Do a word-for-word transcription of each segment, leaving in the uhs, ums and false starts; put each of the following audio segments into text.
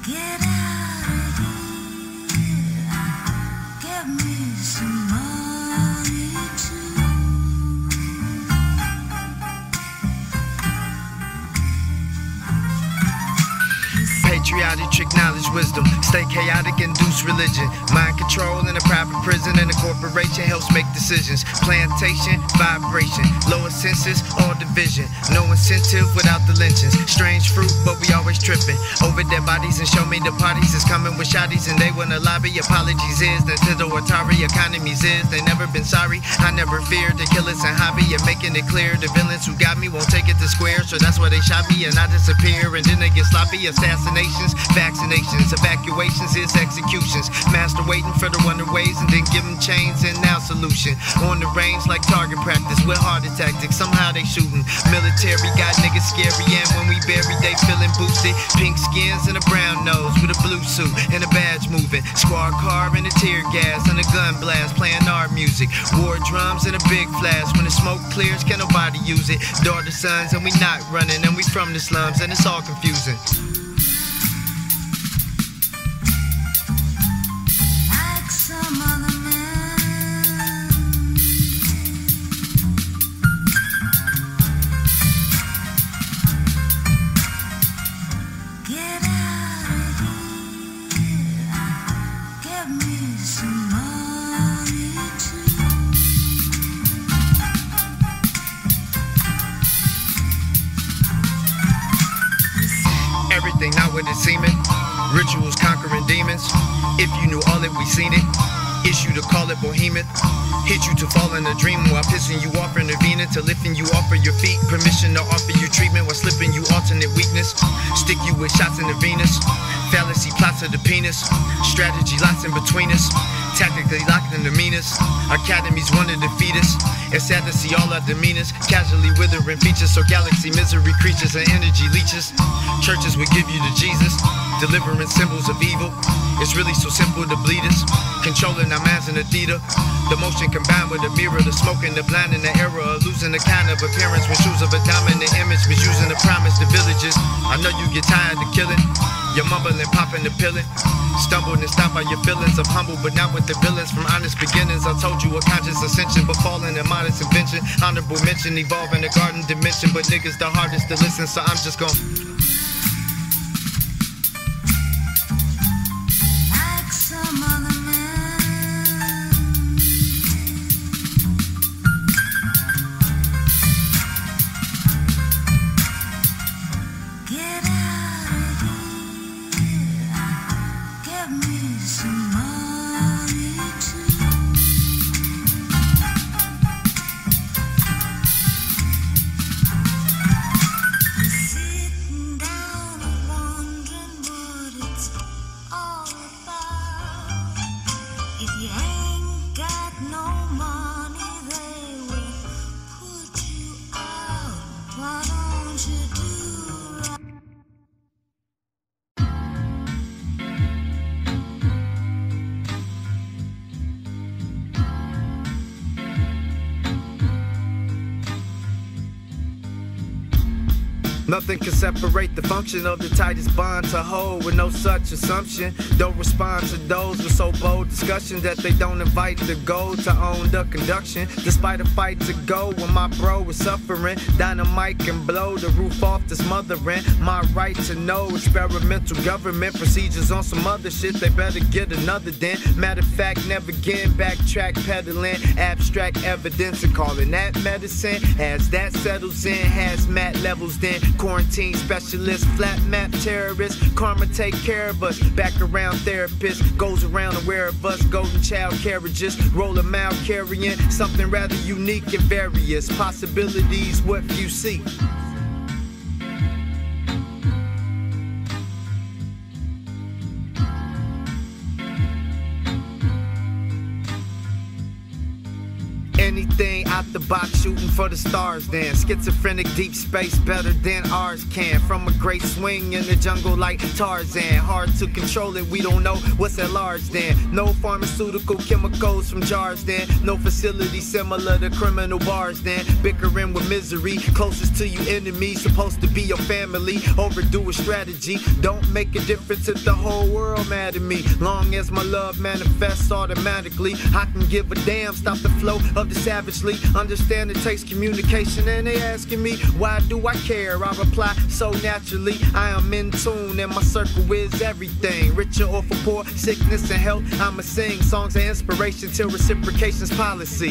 Get out of here, get me some money too. Patriotic, trick knowledge, wisdom. Stay chaotic, induce religion. Mind control in a private prison, and a corporation helps make decisions. Plantation, vibration. Lower senses, all division. No incentive without the lynchings. Strange fruit, but we always tripping over dead bodies and show me the parties is coming with shotties, and they wanna lobby. Apologies is Nintendo, Atari, economies is. They never been sorry. I never feared the killers and hobby. You're making it clear the villains who got me won't take it to square, so that's why they shot me and I disappear, and then they get sloppy. Assassinations, vaccinations, evacuations is executions. Master waiting for the wonder ways and then give them chains and now solution. On the range like target practice with harder tactics. Somehow they shooting. Military got niggas scary, and when we bury they feeling boosted. Pink skins and a brown nose with a blue suit and a badge moving. Squad car and a tear gas and a gun blast playing our music. War drums and a big flash. When the smoke clears, can nobody use it? Daughter sons and we not running, and we from the slums and it's all confusing. Like some other men, get out of here, get me some money too. Everything not what it seeming. Rituals conquering demons. If you knew all that we seen it. Issue to call it bohemian. Hit you to fall in a dream while pissing you off, intervening to lifting you off of your feet. Permission to offer you treatment while slipping you alternate weakness. Stick you with shots in the Venus. Fallacy plots of the penis. Strategy lots in between us. Tactically locked in the meanest. Academies want to defeat us. It's sad to see all our demeanors casually withering features. So galaxy misery creatures and energy leeches. Churches would give you to Jesus, delivering symbols of evil. It's really so simple to bleed us. Controlling our minds in the theater. The motion combined with the mirror, the smoke and the blind in the era of losing the kind of appearance when shoes of a dominant image, misusing the promise to villages. I know you get tired of killing. You're mumbling, popping the pillin'. Stumbled and stopped by your feelings of humble, but not with the villains from honest beginnings. I told you a conscious ascension, but falling in modest invention. Honorable mention, evolving the garden dimension, but niggas the hardest to listen, so I'm just gon' Like some other men, get out of here, get me some money too. Sitting down and wondering what it's all about. If you ain't got no money, they will put you out. Why don't you do right? Nothing can separate the function of the tightest bond to hold with no such assumption. Don't respond to those with so bold discussion that they don't invite the goal to own the conduction. Despite a fight to go when my bro was suffering, dynamite can blow the roof off the smothering. My right to know experimental government procedures on some other shit. They better get another then. Matter of fact, never again backtrack peddling abstract evidence and calling that medicine. As that settles in, hazmat levels then. Quarantine specialist, flat map terrorist. Karma take care of us. Back around therapist goes around aware of us. Golden child carriages, roll a mouth carrying something rather unique and various possibilities. What few see. Anything out the box shooting for the stars then. Schizophrenic deep space better than ours can. From a great swing in the jungle like Tarzan. Hard to control it, we don't know what's at large then. No pharmaceutical chemicals from jars then. No facility similar to criminal bars then. Bickering with misery, closest to you enemies, supposed to be your family. Overdo a strategy, don't make a difference if the whole world mad at me. Long as my love manifests automatically, I can give a damn, stop the flow of the savagely. Understand it takes communication and they asking me, why do I care? I reply so naturally, I am in tune and my circle is everything. Richer or for poor, sickness and health, I'ma sing songs of inspiration till reciprocation's policy.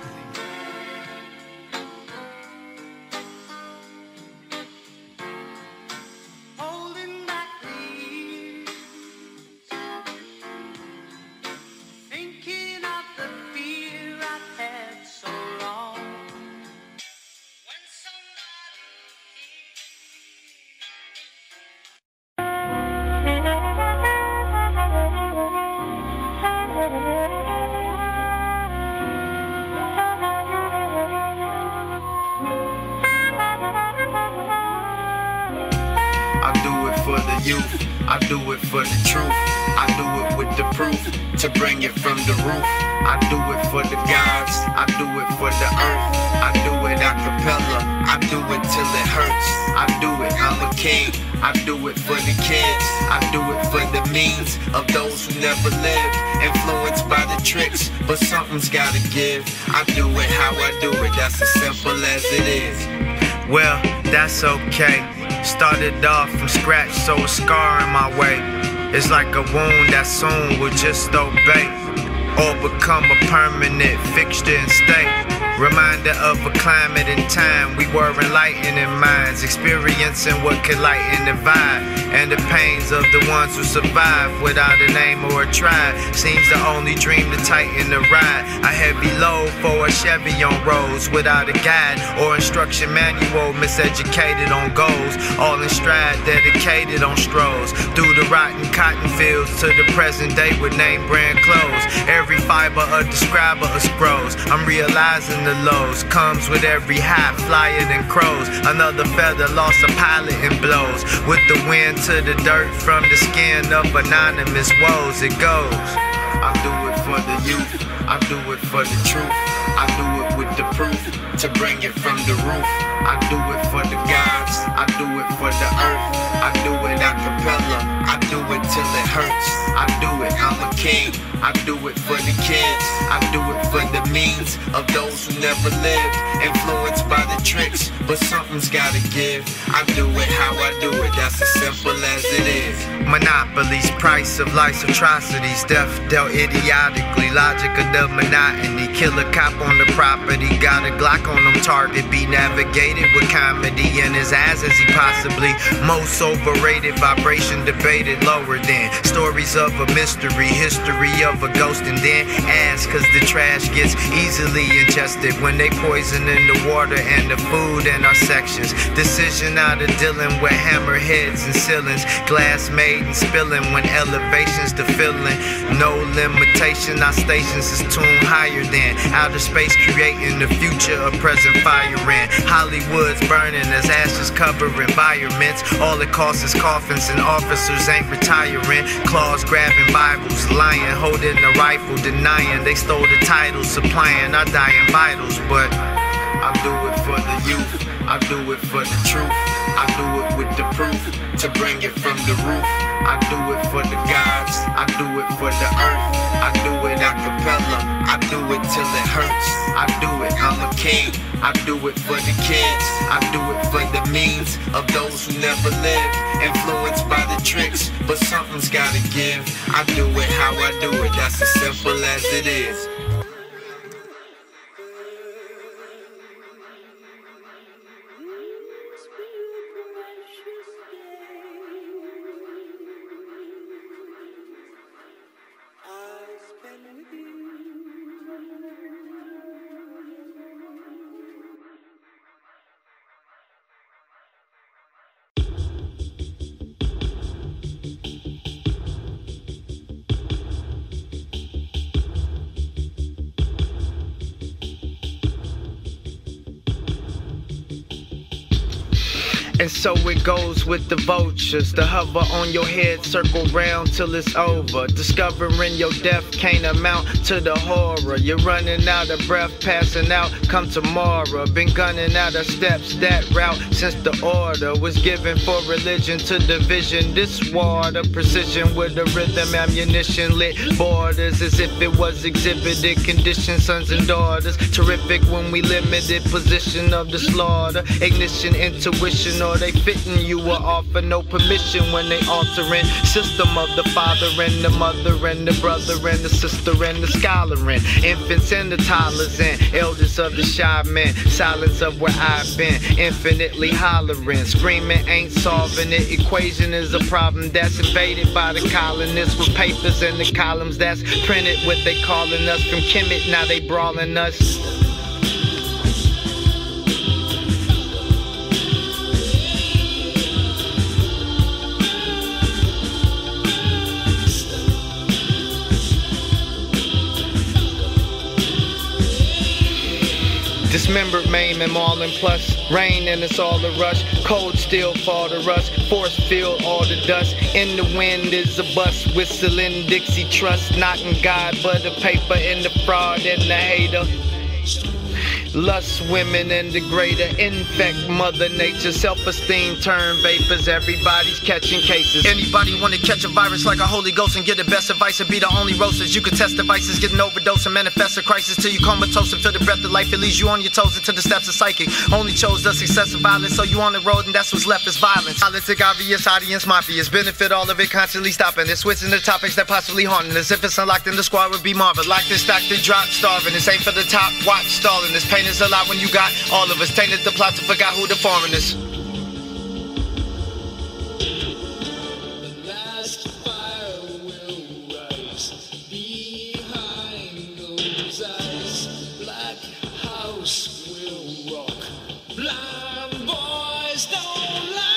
I do it for the youth, I do it for the truth, I do it with the proof, to bring it from the roof. I do it for the gods, I do it for the earth, I do it a cappella, I do it till it hurts. I do it, I'm a king, I do it for the kids, I do it for the means of those who never lived, influenced by the tricks, but something's gotta give. I do it how I do it, that's as simple as it is. Well, that's okay. Started off from scratch, so a scar in my way. It's like a wound that soon will just obey, or become a permanent fixture and stay. Reminder of a climate and time we were enlightening minds, experiencing what could lighten the vibe, and the pains of the ones who survive without a name or a tribe. Seems the only dream to tighten the ride. A heavy load for a Chevy on roads without a guide or instruction manual, miseducated on goals, all in stride, dedicated on strolls through the rotten cotton fields to the present day with name brand clothes. Every fiber a describer of scrolls. I'm realizing the lows comes with every high, flyer than crows. Another feather lost a pilot and blows with the wind to the dirt from the skin of anonymous woes. It goes, I do it for the youth, I do it for the truth, I do it with the proof, to bring it from the roof. I do it for the gods, I do it for the earth, I do it a cappella, I do it till it hurts. I do it, I'm a king, I do it for the kids, I do it for the means of those who never lived, influenced by the tricks, but something's gotta give. I do it how I do it, that's as simple as it is. Monopolies, price of life's atrocities, death dealt idiotically, logic of the monotony. Kill a cop on the property, got a Glock on him, target be navigated with comedy in his eyes as he possibly most overrated, vibration debated lower than stories of a mystery, history of a ghost, and then ask cause the trash gets easily ingested when they poison in the water and the food in our sections. Decision out of dealing with hammerheads and ceilings, glass made and spilling when elevations to filling. No limitation, our stations is tuned higher than outer space, creating the future of present fire in. Hollywood's burning as ashes cover environments. All it costs is coffins and officers ain't retiring. Claws grabbing Bibles, lying, holding a rifle, denying they stole the title, supplying our dying vitals. But I do it for the youth, I do it for the truth, I do it with the proof, to bring it from the roof. I do it for the gods, I do it for the earth, I do it a cappella, I do it till it hurts. I do it, I'm a king, I do it for the kids, I do it for the means of those who never lived, influenced by the tricks, but something's gotta give. I do it how I do it, that's as simple as it is. And so it goes with the vultures, to hover on your head, circle round till it's over. Discovering your death can't amount to the horror. You're running out of breath, passing out, come tomorrow. Been gunning out of steps that route since the order was given for religion to division. This water, precision with the rhythm, ammunition, lit borders as if it was exhibited conditions, sons and daughters. Terrific when we limited position of the slaughter. Ignition, intuition, or they fitting you or offer no permission when they altering system of the father and the mother and the brother and the sister and the scholaring. Infants and the toddlers and elders of the shy men. Silence of where I've been, infinitely hollering. Screaming ain't solving it. Equation is a problem that's invaded by the colonists with papers and the columns that's printed what they calling us from Kemet. Now they brawling us. Dismembered, maim, and mauling, plus rain and it's all a rush. Cold still fall to rush, force field all the dust. In the wind is a bus, whistling Dixie trust. Knocking God but the paper and the fraud and the hater. Lust, women, and degrader, infect mother nature. Self-esteem turn vapors, everybody's catching cases. Anybody wanna catch a virus like a Holy Ghost and get the best advice and be the only roasters? You can test devices, get an overdose and manifest a crisis till you comatose and feel the breath of life. It leaves you on your toes into the steps of psychic. Only chose the success of violence, so you on the road and that's what's left is violence. Politic, obvious, audience, mafias, benefit all of it, constantly stopping it. Switching the topics that possibly haunting us. If it's unlocked, then the squad would be marveled. Locked and stacked and dropped, starving. This ain't for the top, watch stalling. This pain is a lot when you got all of us. Tainted the plot to forgot who the foreigners. The last fire will rise behind those eyes. Black house will rock. Blind boys don't lie.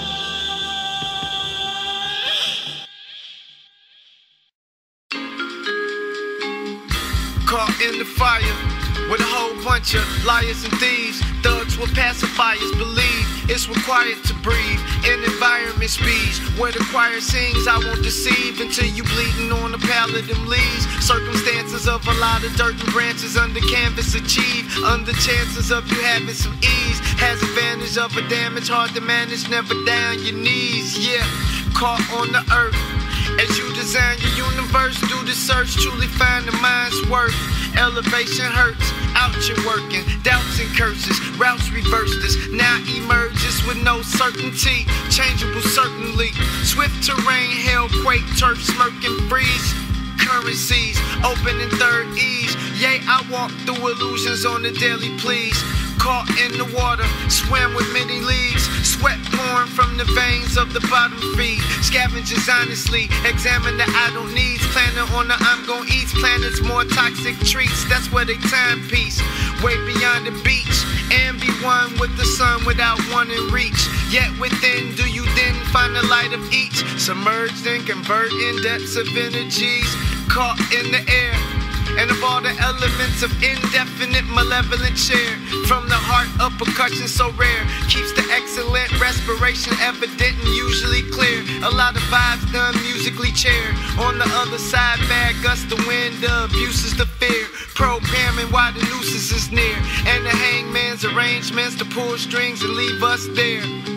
Caught in the fire with a whole bunch of liars and thieves. Thugs with pacifiers believe it's required to breathe in environment speeds where the choir sings. I won't deceive until you bleeding on a pallet them leaves. Circumstances of a lot of dirt and branches under canvas achieve. Under chances of you having some ease. Has advantage of a damage hard to manage. Never down your knees. Yeah, caught on the earth. As you design your universe, do the search, truly find the mind's worth. Elevation hurts, out you're working, doubts and curses, routes reverse this, now emerges with no certainty, changeable certainly, swift terrain, hail, quake, turf, smirk and freeze, currencies, open in third ease, yea, I walk through illusions on the daily please. Caught in the water, swam with many leagues. Sweat pouring from the veins of the bottom feed. Scavengers honestly examine the idle needs. Planning on the I'm gon' eat planets, more toxic treats. That's where they timepiece. Way beyond the beach. And be one with the sun without wanting reach. Yet within, do you then find the light of each? Submerged and converting depths of energies. Caught in the air. And of all the elements of indefinite malevolent share. From the heart of percussion so rare. Keeps the excellent respiration evident and usually clear. A lot of vibes done musically chair. On the other side, bad gusts the wind, the abuse is the fear. Programming while the nooses is near. And the hangman's arrangements to pull strings and leave us there.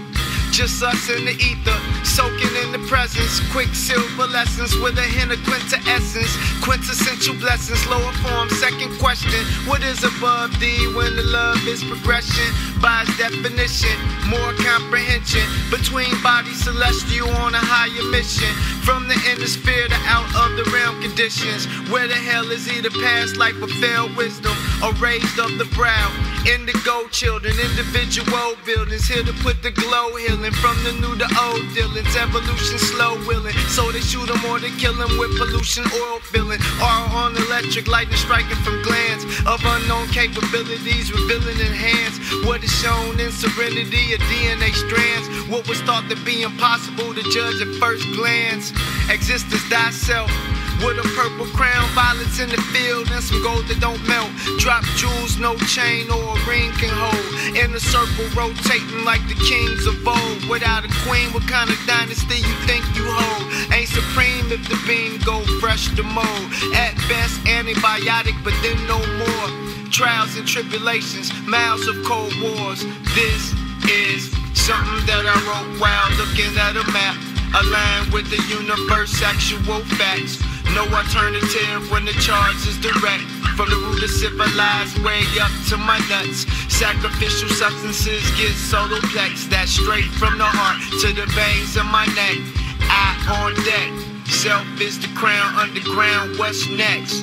Just us in the ether, soaking in the presence. Quicksilver lessons with a hint of quintessence. Quintessential blessings, lower form. Second question, what is above D when the love is progression? By its definition, more comprehension. Between bodies celestial on a higher mission. From the inner sphere to out of the realm conditions. Where the hell is either past life or failed wisdom, or raised up the brow? Indigo children, individual buildings. Here to put the glow healing. From the new to old dealings, evolution slow willing. So they shoot them or they kill them with pollution, oil filling, or on electric lightning striking from glands of unknown capabilities, revealing enhance what is shown in serenity of D N A strands. What was thought to be impossible to judge at first glance. Existence thyself with a purple crown, violets in the field, and some gold that don't melt. Drop jewels, no chain or a ring can hold. In a circle, rotating like the kings of old. Without a queen, what kind of dynasty you think you hold? Ain't supreme if the bean go fresh to mold. At best, antibiotic, but then no more. Trials and tribulations, miles of cold wars. This is something that I wrote while looking at a map, aligned with the universe, actual facts. No alternative when the charge is direct. From the root of civilized way up to my nuts. Sacrificial substances get soloplex. That's straight from the heart to the veins of my neck. Eye on deck. Self is the crown underground. What's next?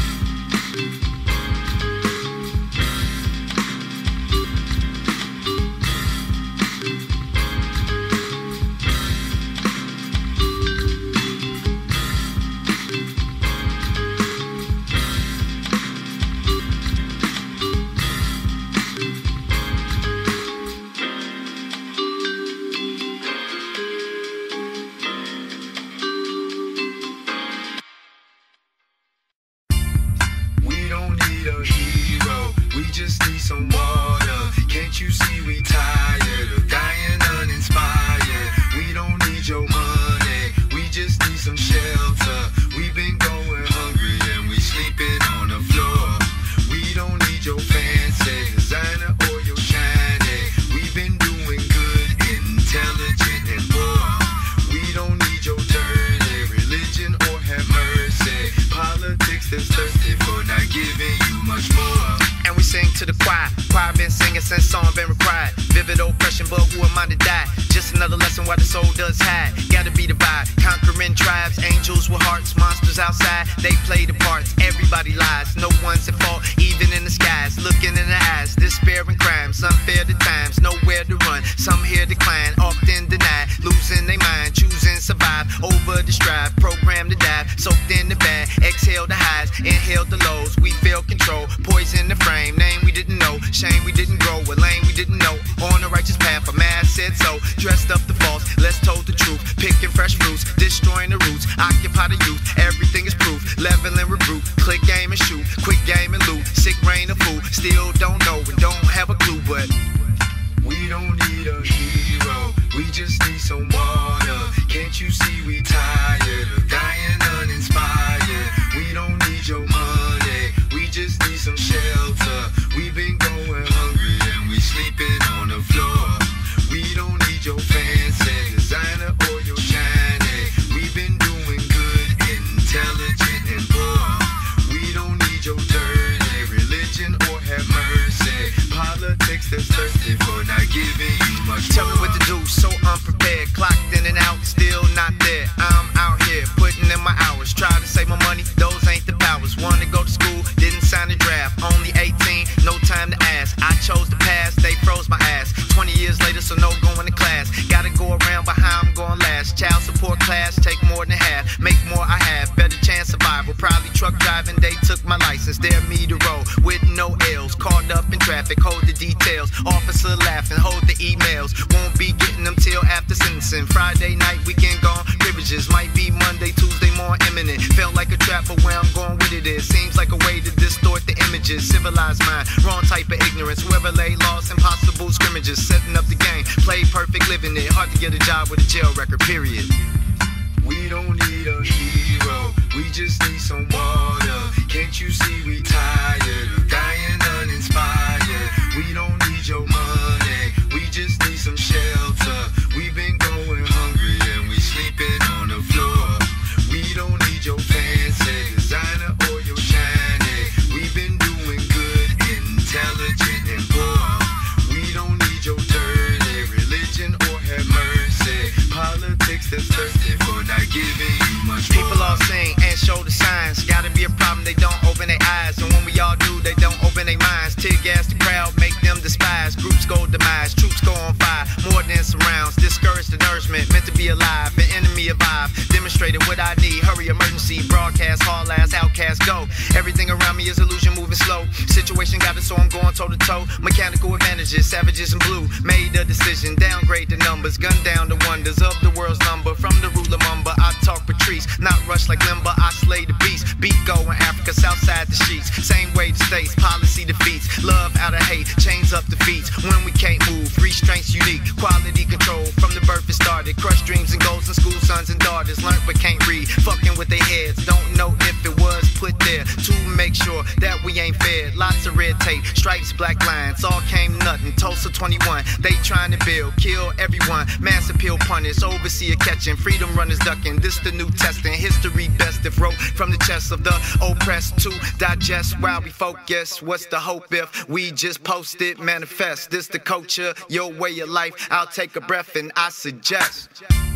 Just need some water. Can't you see we tired of dying uninspired? We don't need your money. We just need some shelter. We've been going hungry and we sleeping on the floor. We don't need your fancy designer or your shiny. We've been doing good, intelligent and poor. We don't need your dirty religion or have mercy. Politics that's thirsty for not giving you much more. And we sing to the choir. Choir been singing since song been required. Vivid oppression, but who am I to die? Just another lesson why the soul does hide. Gotta be the vibe. Conquering tribes, angels with hearts, monsters outside. They play the parts. Everybody lies. No one's at fault, even in the skies. Looking in the eyes, despair and crime. Some fear the times, nowhere to run. Some here decline, often denied. Losing their mind, choosing survive. Over the strive, programmed to dive. Soaked in the bad, exhale the highs, inhale the lows. We feel control, poison the frame. Name we didn't know, shame we didn't grow, a lane we didn't know. On the righteous path, a man said so. Dressed up the false, let's told the truth. Picking fresh fruits, destroying the roots. Occupy the youth, everything is proof. Level and recruit, click game and shoot. Quick game and loot, sick rain of food. Still don't know and don't have a clue, but we don't need a hero. We just need some water. Can't you see we tired of dying uninspired? We don't need your money. We just need some shelter. We've been going hungry and we sleeping on the floor. We don't need your fancy designer or your shiny. We've been doing good, intelligent and poor. We don't need your dirty religion or have mercy. Politics that's thirsty for not giving you much. Tell me what to do, so unprepared. Clocked in and out, still not there. I'm out here putting in my hours. Try to save my money, those ain't the powers. Wanna go to school, didn't sign a draft. Only eighteen, no time to ask. I chose to pass, they froze my ass. twenty years later, so no going to class. Gotta go around, but how I'm going last. Child support class, take more than half. Make more I have, better chance survival. Probably truck driving, they took my license. Dare me to roll with no L's. Caught up in traffic, hold the details. Officer laughing, hold the emails. Won't be getting them till after sentencing. Friday night, weekend gone. Privileges might be Monday, Tuesday more imminent. Felt like a trap, but where I'm going with it is. Seems like a way to distort the images. Civilized mind, wrong type of ignorance. Whoever lay lost, impossible scrimmages. Setting up the game, play perfect, living it. Hard to get a job with a jail record, period. We don't need a hero, we just need some water. Can't you see we tired of dying uninspired? We don't need your money, we just need some shelter. We've been going hungry and we sleeping on the floor. We don't need your fancy designer or your shiny. We've been doing good, intelligent and poor. We don't need your dirty religion or have mercy. Politics that's thirsty for not giving you much more. People all sing and show the signs. Gotta be a problem, they don't open their eyes. And when we all do, they don't open their minds. Tear gas the crowd, make them despise. Groups go demise, troops go on fire. More than surrounds, discourage the nourishment. Meant to be alive, an enemy of vibe. Demonstrate frustrated. What I need, hurry, emergency, broadcast, haul ass, outcast, go. Everything around me is illusion, moving slow. Situation got it, so I'm going toe to toe. Mechanical advantages, savages in blue. Made a decision, downgrade the numbers, gun down the wonders of the world's number. From the ruler mumber, I talk Patrice, not rush like limber. I slay the beast. Beat go in Africa, Southside the sheets. Same way the states, policy defeats. Love out of hate, chains up defeats. When we can't move, restraints unique. Quality control from the birth it started. Crushed dreams and goals in school, sons and daughters. Learned but can't read, fucking with their heads. Don't know if it was put there to make sure that we ain't fair. Lots of red tape, stripes, black lines. All came nothing. Tulsa twenty-one, they trying to build, kill everyone. Mass appeal punish, overseer catching. Freedom runners ducking. This the New Testament. History best if wrote from the chest of the oppressed to digest while we focus. What's the hope if we just post it, manifest? This the culture, your way of life. I'll take a breath and I suggest.